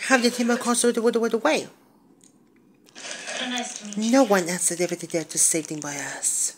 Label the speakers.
Speaker 1: How did he cross the way?
Speaker 2: Nice to meet you.
Speaker 1: No one has the ability there to save them by us.